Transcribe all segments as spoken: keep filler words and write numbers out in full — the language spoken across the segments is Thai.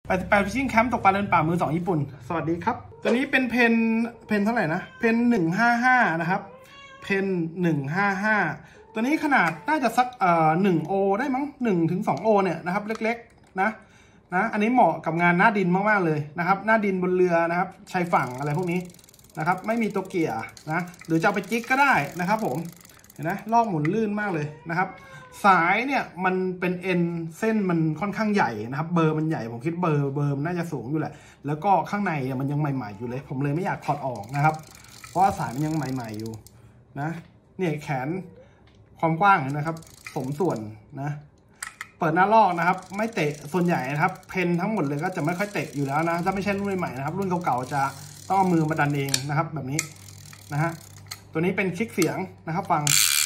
แปดสิบแปด Fishing Camp ตกปลาเดินป่ามือสองญี่ปุ่นสวัสดีครับตัวนี้เป็นเพนเพนเท่าไหร่นะเพนหนึ่งห้าห้านะครับเพนหนึ่งห้าห้าตัวนี้ขนาดน่าจะสักเอ่อหนึ่งโอได้มั้งหนึ่งถึงสองโอเนี่ยนะครับเล็กๆนะนะอันนี้เหมาะกับงานหน้าดินมากๆเลยนะครับหน้าดินบนเรือนะครับชายฝั่งอะไรพวกนี้นะครับไม่มีตัวเกียร์นะหรือจะเอาไปจิ๊กก็ได้นะครับผมเห็นไหมลอกหมุนลื่นมากเลยนะครับสายเนี่ยมันเป็นเอ็นเส้นมันค่อนข้างใหญ่นะครับเบอร์มันใหญ่ผมคิดเบอร์เบอร์มันน่าจะสูงอยู่แหละแล้วก็ข้างในมันยังใหม่ๆอยู่เลยผมเลยไม่อยากถอดออกนะครับเพราะว่าสายมันยังใหม่ๆอยู่นะเนี่ยแขนความกว้างนะครับสมส่วนนะเปิดหน้าลอกนะครับไม่เตะส่วนใหญ่นะครับเพนทั้งหมดเลยก็จะไม่ค่อยเตะอยู่แล้วนะถ้าไม่ใช่รุ่นใหม่นะครับรุ่นเก่าๆจะต้องเอามือมาดันเองนะครับแบบนี้นะฮะตัวนี้เป็นคลิกเสียงนะครับฟัง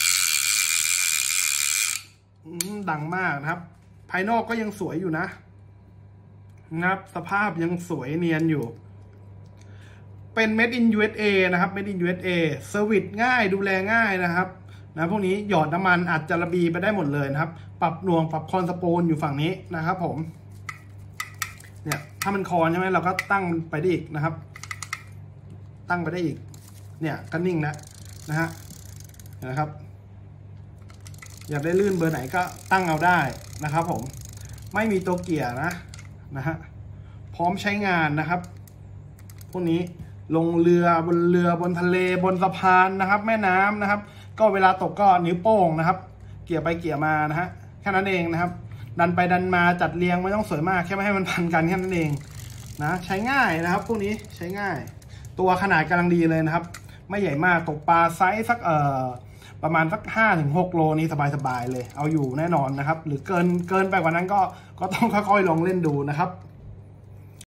ดังมากนะครับภายนอกก็ยังสวยอยู่นะนะครับสภาพยังสวยเนียนอยู่เป็น Made in ยู เอส เอ นะครับ Made in ยู เอส เอ เซอร์วิสง่ายดูแลง่ายนะครับนะพวกนี้หยอดน้ำมันอาจจะระบีไปได้หมดเลยนะครับปรับหน่วงปรับคอนสโปนอยู่ฝั่งนี้นะครับผมเนี่ยถ้ามันคอนใช่ไหมเราก็ตั้งไปได้อีกนะครับตั้งไปได้อีกเนี่ยก็นิ่งแล้วนะฮะนะครับอยากได้ลื่นเบอร์ไหนก็ตั้งเอาได้นะครับผมไม่มีตัวเกียร์นะนะฮะพร้อมใช้งานนะครับพวกนี้ลงเรือบนเรือบนทะเลบนสะพานนะครับแม่น้ำนะครับก็เวลาตกก็นิ้วโป้งนะครับเกี่ยไปเกี่ยมานะฮะแค่นั้นเองนะครับดันไปดันมาจัดเรียงไม่ต้องสวยมากแค่ไม่ให้มันพันกันแค่นั้นเองนะใช้ง่ายนะครับพวกนี้ใช้ง่ายตัวขนาดกำลังดีเลยนะครับไม่ใหญ่มากตกปลาไซส์สักเอ่อประมาณสักห้าถึงหกโลนี้สบายๆเลยเอาอยู่แน่นอนนะครับหรือเกินเกินไปกว่านั้นก็ก็ต้องค่อยๆลองเล่นดูนะครับ